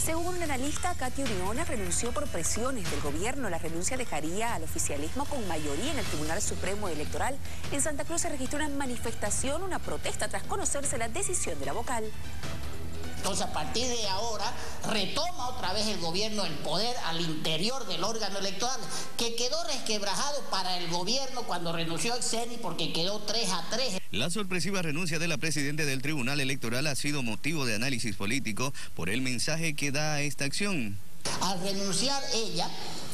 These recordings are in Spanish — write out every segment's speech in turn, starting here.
Según un analista, Katy Oriona renunció por presiones del gobierno. La renuncia dejaría al oficialismo con mayoría en el Tribunal Supremo Electoral. En Santa Cruz se registró una manifestación, una protesta tras conocerse la decisión de la vocal. Entonces, a partir de ahora, retoma otra vez el gobierno el poder al interior del órgano electoral, que quedó resquebrajado para el gobierno cuando renunció Exeni porque quedó 3-3. La sorpresiva renuncia de la presidenta del Tribunal Electoral ha sido motivo de análisis político por el mensaje que da a esta acción. Al renunciar ella,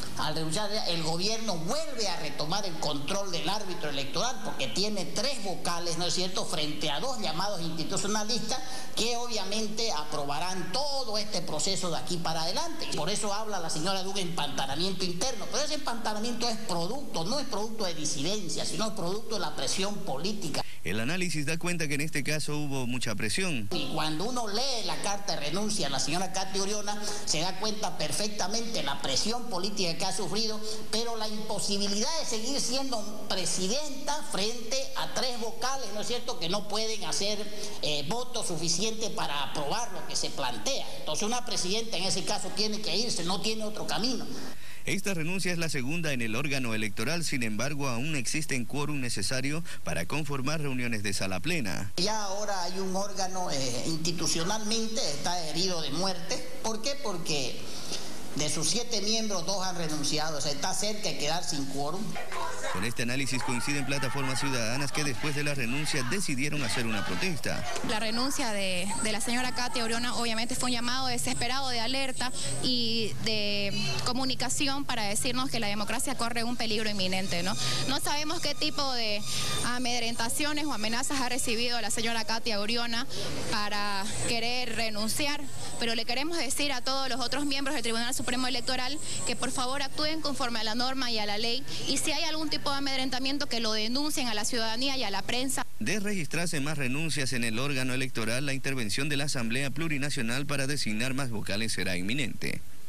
el gobierno vuelve a retomar el control del árbitro electoral porque tiene 3 vocales, ¿no es cierto?, frente a 2 llamados institucionalistas que obviamente aprobarán todo este proceso de aquí para adelante. Por eso habla la señora de un empantanamiento interno, pero ese empantanamiento es producto, no es producto de disidencia, sino es producto de la presión política. El análisis da cuenta que en este caso hubo mucha presión. Y cuando uno lee la carta de renuncia a la señora Katy Oriona, se da cuenta perfectamente la presión política que ha sufrido, pero la imposibilidad de seguir siendo presidenta frente a 3 vocales, ¿no es cierto?, que no pueden hacer votos suficientes para aprobar lo que se plantea. Entonces una presidenta en ese caso tiene que irse, no tiene otro camino. Esta renuncia es la segunda en el órgano electoral, sin embargo, aún existe quórum necesario para conformar reuniones de sala plena. Ya ahora hay un órgano institucionalmente está herido de muerte. ¿Por qué? Porque de sus 7 miembros, 2 han renunciado, o sea, está cerca de quedar sin quórum. Con este análisis coinciden plataformas ciudadanas que después de la renuncia decidieron hacer una protesta. La renuncia de la señora Katy Oriona obviamente fue un llamado desesperado de alerta y de comunicación para decirnos que la democracia corre un peligro inminente, ¿no? No sabemos qué tipo de amedrentaciones o amenazas ha recibido la señora Katy Oriona para querer renunciar, pero le queremos decir a todos los otros miembros del Tribunal Supremo Electoral que por favor actúen conforme a la norma y a la ley, y si hay algún tipo de amedrentamiento que lo denuncien a la ciudadanía y a la prensa. De registrarse más renuncias en el órgano electoral, la intervención de la Asamblea Plurinacional para designar más vocales será inminente.